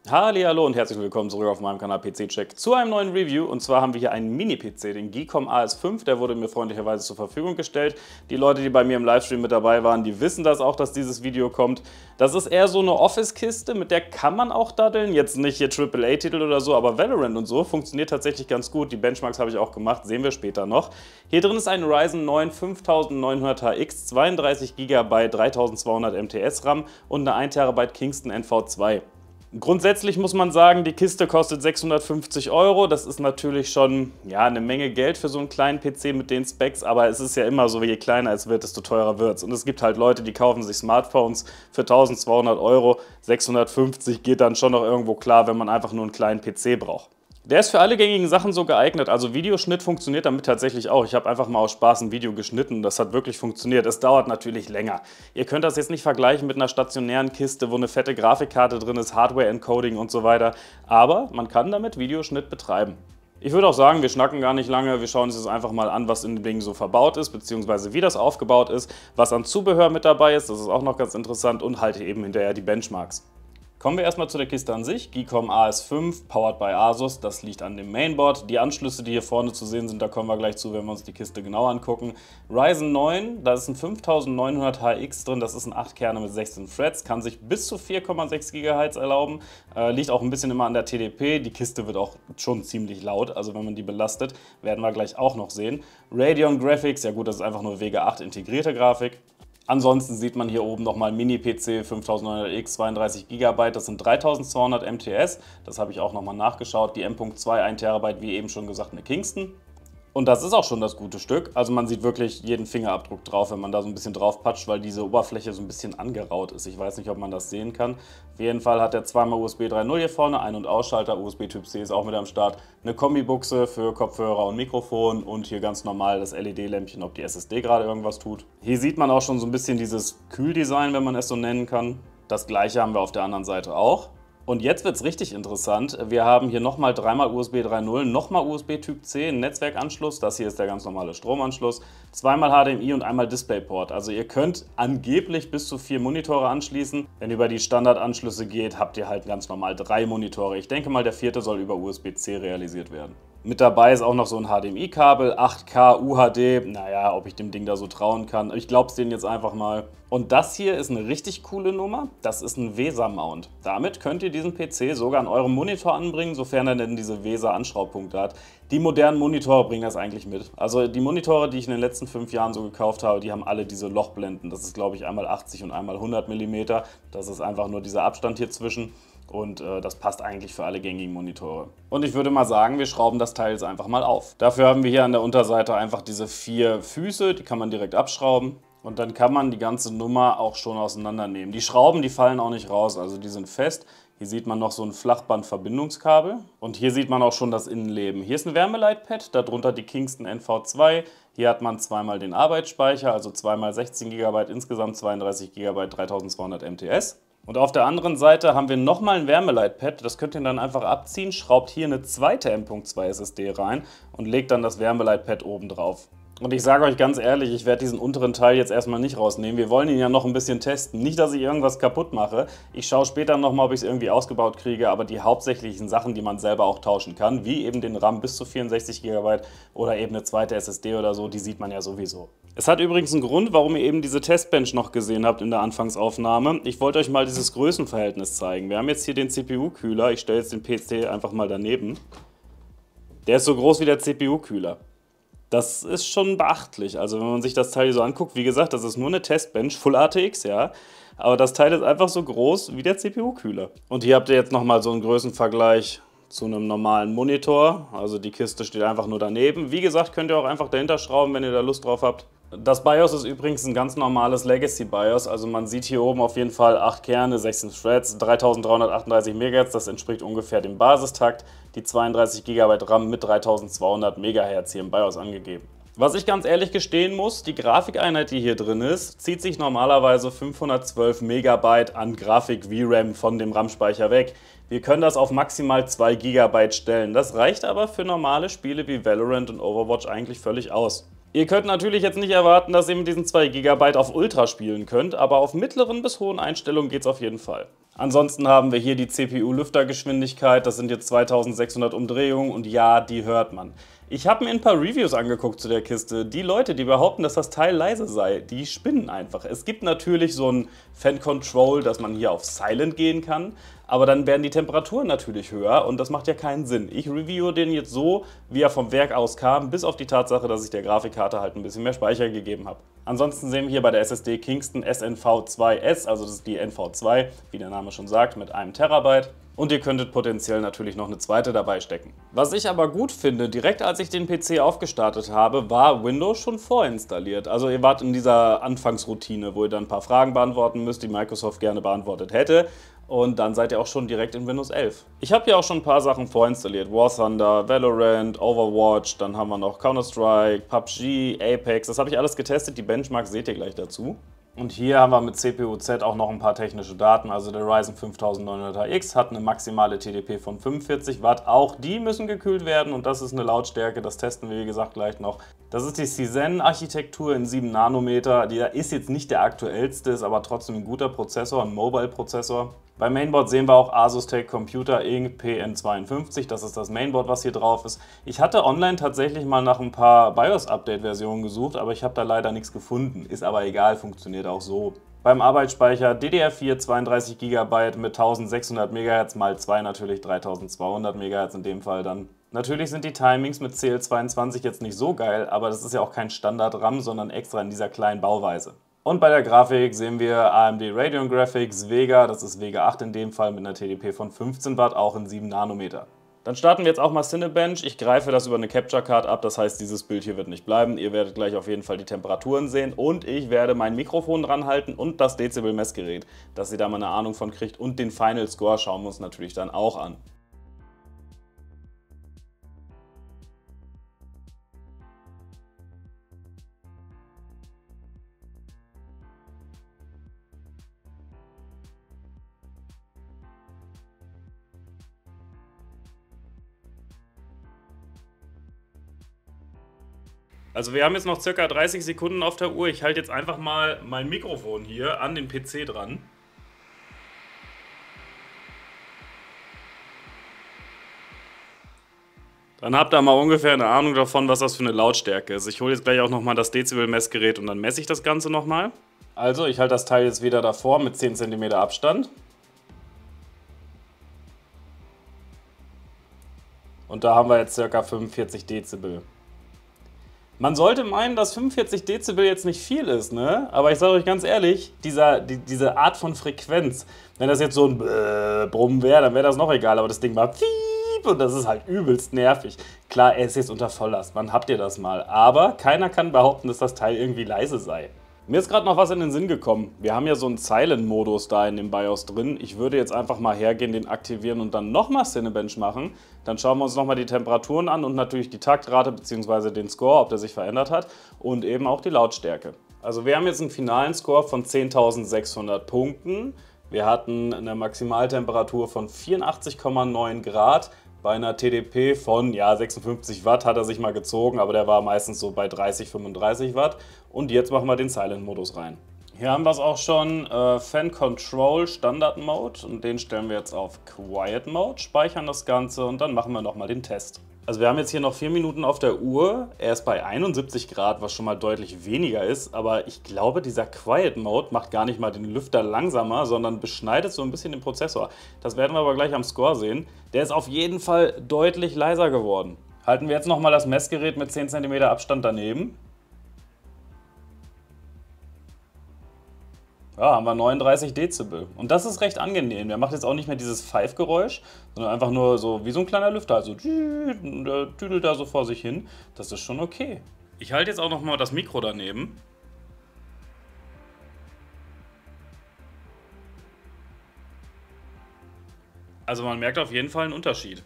Hallihallo und herzlich willkommen zurück auf meinem Kanal PC-Check zu einem neuen Review. Und zwar haben wir hier einen Mini-PC, den Geekom AS5, der wurde mir freundlicherweise zur Verfügung gestellt. Die Leute, die bei mir im Livestream mit dabei waren, die wissen das auch, dass dieses Video kommt. Das ist eher so eine Office-Kiste, mit der kann man auch daddeln. Jetzt nicht hier AAA-Titel oder so, aber Valorant und so funktioniert tatsächlich ganz gut. Die Benchmarks habe ich auch gemacht, sehen wir später noch. Hier drin ist ein Ryzen 9 5900HX, 32 GB, 3200 MTS RAM und eine 1 TB Kingston NV2. Grundsätzlich muss man sagen, die Kiste kostet 650 €. Das ist natürlich schon eine Menge Geld für so einen kleinen PC mit den Specs, aber es ist ja immer so, je kleiner es wird, desto teurer wird es. Und es gibt halt Leute, die kaufen sich Smartphones für 1200 €. 650 geht dann schon noch irgendwo klar, wenn man einfach nur einen kleinen PC braucht. Der ist für alle gängigen Sachen so geeignet, also Videoschnitt funktioniert damit tatsächlich auch. Ich habe einfach mal aus Spaß ein Video geschnitten, das hat wirklich funktioniert. Es dauert natürlich länger. Ihr könnt das jetzt nicht vergleichen mit einer stationären Kiste, wo eine fette Grafikkarte drin ist, Hardware-Encoding und so weiter, aber man kann damit Videoschnitt betreiben. Ich würde auch sagen, wir schnacken gar nicht lange, wir schauen uns jetzt einfach mal an, was in dem Ding so verbaut ist, beziehungsweise wie das aufgebaut ist, was an Zubehör mit dabei ist, das ist auch noch ganz interessant, und halt eben hinterher die Benchmarks. Kommen wir erstmal zu der Kiste an sich. Geekom AS5, powered by Asus, das liegt an dem Mainboard. Die Anschlüsse, die hier vorne zu sehen sind, da kommen wir gleich zu, wenn wir uns die Kiste genau angucken. Ryzen 9, da ist ein 5900HX drin, das ist ein 8-Kerner mit 16 Threads, kann sich bis zu 4,6 GHz erlauben, liegt auch ein bisschen immer an der TDP. Die Kiste wird auch schon ziemlich laut, also wenn man die belastet, werden wir gleich auch noch sehen. Radeon Graphics, ja gut, das ist einfach nur Vega 8 integrierte Grafik. Ansonsten sieht man hier oben nochmal Mini-PC 5900X, 32 GB, das sind 3200 MTS, das habe ich auch nochmal nachgeschaut, die M.2 1 TB, wie eben schon gesagt, eine Kingston. Und das ist auch schon das gute Stück, also man sieht wirklich jeden Fingerabdruck drauf, wenn man da so ein bisschen drauf patscht, weil diese Oberfläche so ein bisschen angeraut ist. Ich weiß nicht, ob man das sehen kann. Auf jeden Fall hat er zweimal USB 3.0 hier vorne, Ein- und Ausschalter, USB Typ C ist auch mit am Start, eine Kombibuchse für Kopfhörer und Mikrofon und hier ganz normal das LED-Lämpchen, ob die SSD gerade irgendwas tut. Hier sieht man auch schon so ein bisschen dieses Kühldesign, wenn man es so nennen kann. Das gleiche haben wir auf der anderen Seite auch. Und jetzt wird es richtig interessant. Wir haben hier nochmal dreimal USB 3.0, nochmal USB Typ C, einen Netzwerkanschluss, das hier ist der ganz normale Stromanschluss, zweimal HDMI und einmal DisplayPort. Also ihr könnt angeblich bis zu 4 Monitore anschließen. Wenn ihr über die Standardanschlüsse geht, habt ihr halt ganz normal 3 Monitore. Ich denke mal, der vierte soll über USB-C realisiert werden. Mit dabei ist auch noch so ein HDMI-Kabel, 8K UHD, naja, ob ich dem Ding da so trauen kann. Ich glaube es denen jetzt einfach mal. Und das hier ist eine richtig coole Nummer, das ist ein VESA-Mount. Damit könnt ihr diesen PC sogar an eurem Monitor anbringen, sofern er denn diese VESA-Anschraubpunkte hat. Die modernen Monitore bringen das eigentlich mit. Also die Monitore, die ich in den letzten 5 Jahren so gekauft habe, die haben alle diese Lochblenden. Das ist, glaube ich, einmal 80 und einmal 100 mm. Das ist einfach nur dieser Abstand hier zwischen. Und das passt eigentlich für alle gängigen Monitore. Und ich würde mal sagen, wir schrauben das Teil jetzt einfach mal auf. Dafür haben wir hier an der Unterseite einfach diese 4 Füße, die kann man direkt abschrauben. Und dann kann man die ganze Nummer auch schon auseinandernehmen. Die Schrauben, die fallen auch nicht raus, also die sind fest. Hier sieht man noch so ein Flachbandverbindungskabel. Und hier sieht man auch schon das Innenleben. Hier ist ein Wärmeleitpad, darunter die Kingston NV2. Hier hat man zweimal den Arbeitsspeicher, also zweimal 16 GB, insgesamt 32 GB, 3200 MTS. Und auf der anderen Seite haben wir nochmal ein Wärmeleitpad, das könnt ihr dann einfach abziehen, schraubt hier eine zweite M.2 SSD rein und legt dann das Wärmeleitpad oben drauf. Und ich sage euch ganz ehrlich, ich werde diesen unteren Teil jetzt erstmal nicht rausnehmen. Wir wollen ihn ja noch ein bisschen testen. Nicht, dass ich irgendwas kaputt mache. Ich schaue später nochmal, ob ich es irgendwie ausgebaut kriege, aber die hauptsächlichen Sachen, die man selber auch tauschen kann, wie eben den RAM bis zu 64 GB oder eben eine zweite SSD oder so, die sieht man ja sowieso. Es hat übrigens einen Grund, warum ihr eben diese Testbench noch gesehen habt in der Anfangsaufnahme. Ich wollte euch mal dieses Größenverhältnis zeigen. Wir haben jetzt hier den CPU-Kühler. Ich stelle jetzt den PC einfach mal daneben. Der ist so groß wie der CPU-Kühler. Das ist schon beachtlich, also wenn man sich das Teil hier so anguckt, wie gesagt, das ist nur eine Testbench, Full ATX, ja, aber das Teil ist einfach so groß wie der CPU-Kühler. Und hier habt ihr jetzt nochmal so einen Größenvergleich zu einem normalen Monitor, also die Kiste steht einfach nur daneben. Wie gesagt, könnt ihr auch einfach dahinter schrauben, wenn ihr da Lust drauf habt. Das BIOS ist übrigens ein ganz normales Legacy BIOS, also man sieht hier oben auf jeden Fall 8 Kerne, 16 Threads, 3338 MHz, das entspricht ungefähr dem Basistakt, die 32 GB RAM mit 3200 MHz hier im BIOS angegeben. Was ich ganz ehrlich gestehen muss, die Grafikeinheit, die hier drin ist, zieht sich normalerweise 512 MB an Grafik-VRAM von dem RAM-Speicher weg. Wir können das auf maximal 2 GB stellen, das reicht aber für normale Spiele wie Valorant und Overwatch eigentlich völlig aus. Ihr könnt natürlich jetzt nicht erwarten, dass ihr mit diesen 2 GB auf Ultra spielen könnt, aber auf mittleren bis hohen Einstellungen geht es auf jeden Fall. Ansonsten haben wir hier die CPU-Lüftergeschwindigkeit, das sind jetzt 2600 Umdrehungen und ja, die hört man. Ich habe mir ein paar Reviews angeguckt zu der Kiste. Die Leute, die behaupten, dass das Teil leise sei, die spinnen einfach. Es gibt natürlich so ein Fan-Control, dass man hier auf Silent gehen kann, aber dann werden die Temperaturen natürlich höher und das macht ja keinen Sinn. Ich reviewe den jetzt so, wie er vom Werk aus kam, bis auf die Tatsache, dass ich der Grafikkarte halt ein bisschen mehr Speicher gegeben habe. Ansonsten sehen wir hier bei der SSD Kingston SNV2S, also das ist die NV2, wie der Name schon sagt, mit 1 Terabyte. Und ihr könntet potenziell natürlich noch eine zweite dabei stecken. Was ich aber gut finde, direkt als ich den PC aufgestartet habe, war Windows schon vorinstalliert. Also ihr wart in dieser Anfangsroutine, wo ihr dann ein paar Fragen beantworten müsst, die Microsoft gerne beantwortet hätte. Und dann seid ihr auch schon direkt in Windows 11. Ich habe hier auch schon ein paar Sachen vorinstalliert. War Thunder, Valorant, Overwatch, dann haben wir noch Counter-Strike, PUBG, Apex. Das habe ich alles getestet, die Benchmarks seht ihr gleich dazu. Und hier haben wir mit CPU-Z auch noch ein paar technische Daten. Also der Ryzen 5900X hat eine maximale TDP von 45 Watt. Auch die müssen gekühlt werden und das ist eine Lautstärke, das testen wir wie gesagt gleich noch. Das ist die Cyzen-Architektur in 7 Nanometer. Die ist jetzt nicht der aktuellste, ist aber trotzdem ein guter Prozessor, ein Mobile-Prozessor. Beim Mainboard sehen wir auch Asus Tech Computer Inc. PN52, das ist das Mainboard, was hier drauf ist. Ich hatte online tatsächlich mal nach ein paar BIOS-Update-Versionen gesucht, aber ich habe da leider nichts gefunden. Ist aber egal, funktioniert auch so. Beim Arbeitsspeicher DDR4 32 GB mit 1600 MHz mal 2 natürlich 3200 MHz in dem Fall dann. Natürlich sind die Timings mit CL22 jetzt nicht so geil, aber das ist ja auch kein Standard-RAM, sondern extra in dieser kleinen Bauweise. Und bei der Grafik sehen wir AMD Radeon Graphics Vega, das ist Vega 8 in dem Fall mit einer TDP von 15 Watt, auch in 7 Nanometer. Dann starten wir jetzt auch mal Cinebench. Ich greife das über eine Capture Card ab, das heißt, dieses Bild hier wird nicht bleiben. Ihr werdet gleich auf jeden Fall die Temperaturen sehen und ich werde mein Mikrofon dran halten und das Dezibel-Messgerät, dass ihr da mal eine Ahnung von kriegt und den Final Score schauen wir uns natürlich dann auch an. Also wir haben jetzt noch ca. 30 Sekunden auf der Uhr. Ich halte jetzt einfach mal mein Mikrofon hier an den PC dran. Dann habt ihr mal ungefähr eine Ahnung davon, was das für eine Lautstärke ist. Ich hole jetzt gleich auch nochmal das Dezibel-Messgerät und dann messe ich das Ganze nochmal. Also ich halte das Teil jetzt wieder davor mit 10 cm Abstand. Und da haben wir jetzt ca. 45 Dezibel. Man sollte meinen, dass 45 Dezibel jetzt nicht viel ist, ne? Aber ich sage euch ganz ehrlich, diese Art von Frequenz, wenn das jetzt so ein Brummen wäre, dann wäre das noch egal, aber das Ding war piep und das ist halt übelst nervig. Klar, er ist jetzt unter Volllast, wann habt ihr das mal? Aber keiner kann behaupten, dass das Teil irgendwie leise sei. Mir ist gerade noch was in den Sinn gekommen. Wir haben ja so einen Silent-Modus da in dem BIOS drin. Ich würde jetzt einfach mal hergehen, den aktivieren und dann nochmal Cinebench machen. Dann schauen wir uns nochmal die Temperaturen an und natürlich die Taktrate bzw. den Score, ob der sich verändert hat und eben auch die Lautstärke. Also wir haben jetzt einen finalen Score von 10.600 Punkten. Wir hatten eine Maximaltemperatur von 84,9 Grad. Bei einer TDP von 56 Watt hat er sich mal gezogen, aber der war meistens so bei 30, 35 Watt. Und jetzt machen wir den Silent-Modus rein. Hier haben wir es auch schon, Fan Control Standard Mode und den stellen wir jetzt auf Quiet Mode, speichern das Ganze und dann machen wir nochmal den Test. Also wir haben jetzt hier noch 4 Minuten auf der Uhr, er ist bei 71 Grad, was schon mal deutlich weniger ist, aber ich glaube, dieser Quiet Mode macht gar nicht mal den Lüfter langsamer, sondern beschneidet so ein bisschen den Prozessor. Das werden wir aber gleich am Score sehen. Der ist auf jeden Fall deutlich leiser geworden. Halten wir jetzt nochmal das Messgerät mit 10 cm Abstand daneben. Ja, haben wir 39 Dezibel. Und das ist recht angenehm. Der macht jetzt auch nicht mehr dieses Pfeifgeräusch, sondern einfach nur so wie so ein kleiner Lüfter. Also der tüdelt da so vor sich hin. Das ist schon okay. Ich halte jetzt auch noch mal das Mikro daneben. Also man merkt auf jeden Fall einen Unterschied.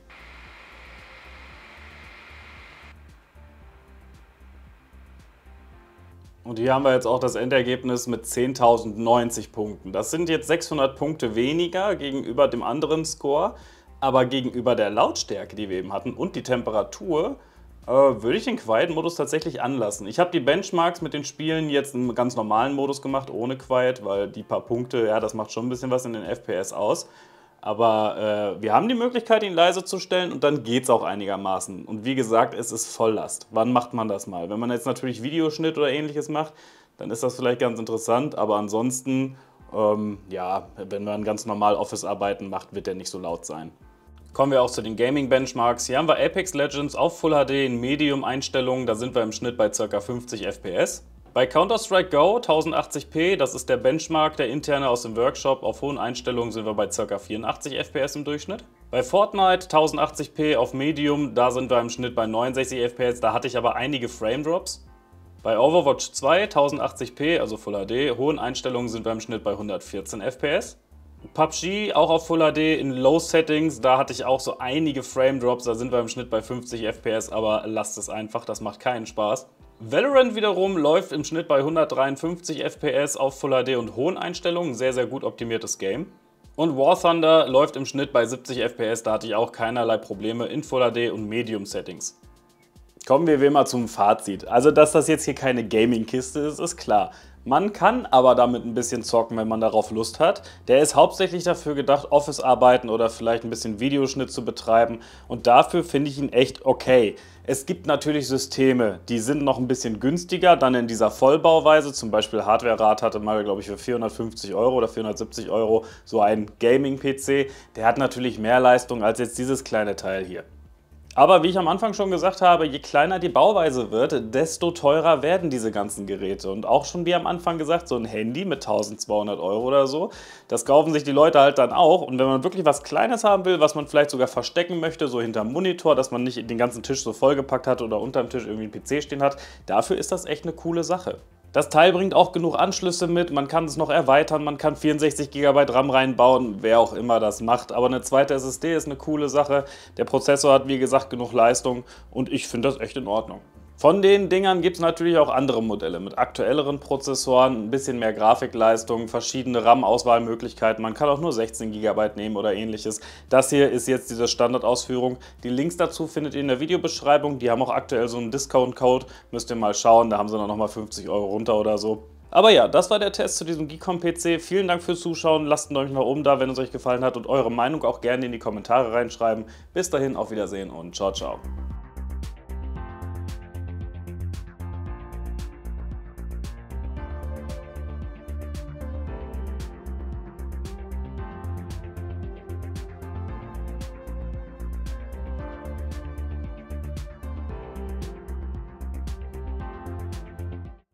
Und hier haben wir jetzt auch das Endergebnis mit 10.090 Punkten. Das sind jetzt 600 Punkte weniger gegenüber dem anderen Score, aber gegenüber der Lautstärke, die wir eben hatten, und die Temperatur, Würde ich den Quiet-Modus tatsächlich anlassen. Ich habe die Benchmarks mit den Spielen jetzt im ganz normalen Modus gemacht, ohne Quiet, weil die paar Punkte, ja, das macht schon ein bisschen was in den FPS aus. Aber wir haben die Möglichkeit, ihn leise zu stellen und dann geht es auch einigermaßen. Und wie gesagt, es ist Volllast. Wann macht man das mal? Wenn man jetzt natürlich Videoschnitt oder ähnliches macht, dann ist das vielleicht ganz interessant, aber ansonsten, ja, wenn man ganz normal Office-Arbeiten macht, wird der nicht so laut sein. Kommen wir auch zu den Gaming-Benchmarks. Hier haben wir Apex Legends auf Full HD in Medium-Einstellungen, da sind wir im Schnitt bei ca. 50 FPS. Bei Counter-Strike Go 1080p, das ist der Benchmark, der interne aus dem Workshop, auf hohen Einstellungen sind wir bei ca. 84 FPS im Durchschnitt. Bei Fortnite 1080p auf Medium, da sind wir im Schnitt bei 69 FPS, da hatte ich aber einige Frame-Drops. Bei Overwatch 2 1080p, also Full HD, hohen Einstellungen sind wir im Schnitt bei 114 FPS. PUBG auch auf Full HD in Low Settings, da hatte ich auch so einige Frame Drops, da sind wir im Schnitt bei 50 FPS, aber lasst es einfach, das macht keinen Spaß. Valorant wiederum läuft im Schnitt bei 153 FPS auf Full HD und hohen Einstellungen, sehr sehr gut optimiertes Game. Und War Thunder läuft im Schnitt bei 70 FPS, da hatte ich auch keinerlei Probleme in Full HD und Medium Settings. Kommen wir wie immer zum Fazit. Also, dass das jetzt hier keine Gaming-Kiste ist, ist klar. Man kann aber damit ein bisschen zocken, wenn man darauf Lust hat. Der ist hauptsächlich dafür gedacht, Office-Arbeiten oder vielleicht ein bisschen Videoschnitt zu betreiben. Und dafür finde ich ihn echt okay. Es gibt natürlich Systeme, die sind noch ein bisschen günstiger, dann in dieser Vollbauweise. Zum Beispiel Hardware-Rat hatte mal, glaube ich, für 450 € oder 470 € so ein Gaming-PC. Der hat natürlich mehr Leistung als jetzt dieses kleine Teil hier. Aber wie ich am Anfang schon gesagt habe, je kleiner die Bauweise wird, desto teurer werden diese ganzen Geräte. Und auch schon wie am Anfang gesagt, so ein Handy mit 1200 € oder so, das kaufen sich die Leute halt dann auch. Und wenn man wirklich was Kleines haben will, was man vielleicht sogar verstecken möchte, so hinterm Monitor, dass man nicht den ganzen Tisch so vollgepackt hat oder unterm Tisch irgendwie einen PC stehen hat, dafür ist das echt eine coole Sache. Das Teil bringt auch genug Anschlüsse mit, man kann es noch erweitern, man kann 64 GB RAM reinbauen, wer auch immer das macht. Aber eine zweite SSD ist eine coole Sache. Der Prozessor hat wie gesagt genug Leistung und ich finde das echt in Ordnung. Von den Dingern gibt es natürlich auch andere Modelle mit aktuelleren Prozessoren, ein bisschen mehr Grafikleistung, verschiedene RAM-Auswahlmöglichkeiten. Man kann auch nur 16 GB nehmen oder ähnliches. Das hier ist jetzt diese Standardausführung. Die Links dazu findet ihr in der Videobeschreibung. Die haben auch aktuell so einen Discount-Code. Müsst ihr mal schauen, da haben sie dann nochmal 50 € runter oder so. Aber ja, das war der Test zu diesem Geekom-PC. Vielen Dank fürs Zuschauen. Lasst einen Daumen nach oben da, wenn es euch gefallen hat und eure Meinung auch gerne in die Kommentare reinschreiben. Bis dahin, auf Wiedersehen und ciao, ciao.